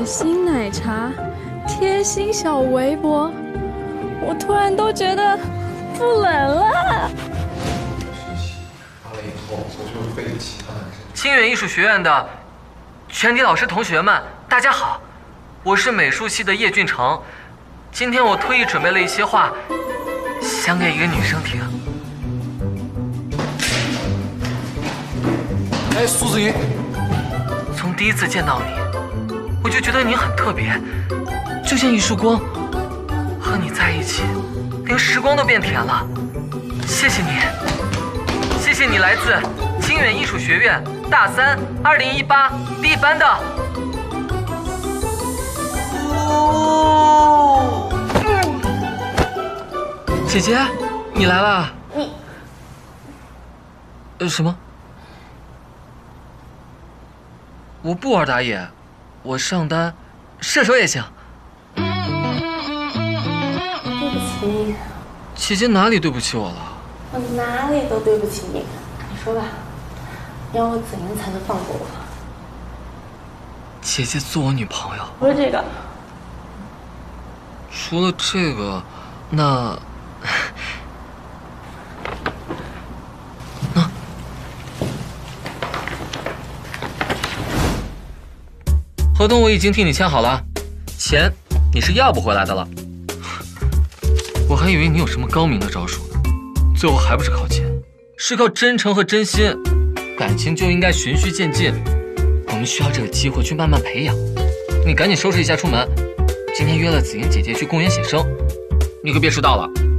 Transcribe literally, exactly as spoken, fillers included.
暖心奶茶，贴心小围脖，我突然都觉得不冷了。 完了以后，我就被其他男生。 清远艺术学院的全体老师同学们，大家好，我是美术系的叶俊成。今天我特意准备了一些话，想给一个女生听。 哎，苏子云， 从第一次见到你，我就觉得你很特别，就像一束光。和你在一起，连时光都变甜了。谢谢你，谢谢你来自清远艺术学院大三二零一八第一班的。哦，嗯、姐姐，你来了。你，呃，什么？我不玩打野，我上单，射手也行。 对不起你， 姐姐哪里对不起我了？ 我哪里都对不起你。你说吧，要我怎样才能放过我？ 姐姐做我女朋友。 不是这个。 除了这个，那……那……合同我已经替你签好了，钱你是要不回来的了。我还以为你有什么高明的招数呢，最后还不是靠钱，是靠真诚和真心。感情就应该循序渐进，我们需要这个机会去慢慢培养。你赶紧收拾一下出门，今天约了子英姐姐去公园写生，你可别迟到了。